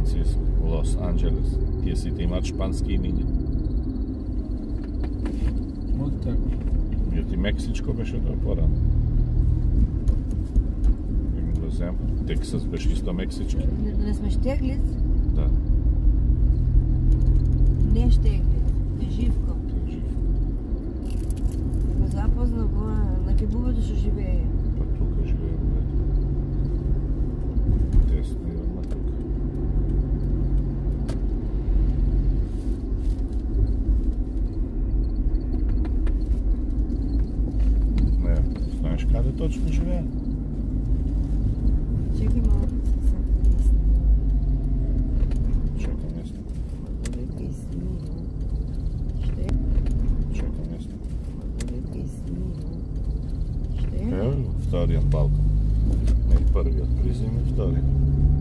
Франциско, Лос Анджелес. Тие сите имаат шпански имиња. Моди така. Меѓутоа Мексичко беше тоа порано. Им го зема. Тексас беше исто мексички. Не сме Штеглиц? Да. Не Штеглиц, не Живко. Го запозна го на кебубето што живее. Па тука живее. Тесно и одма тука. Не, знаеш каде точно живее? Чекай малко да се сетя. Чекам место. Чекам место. Ево, вториот балкон. Не првиот призем, вториот.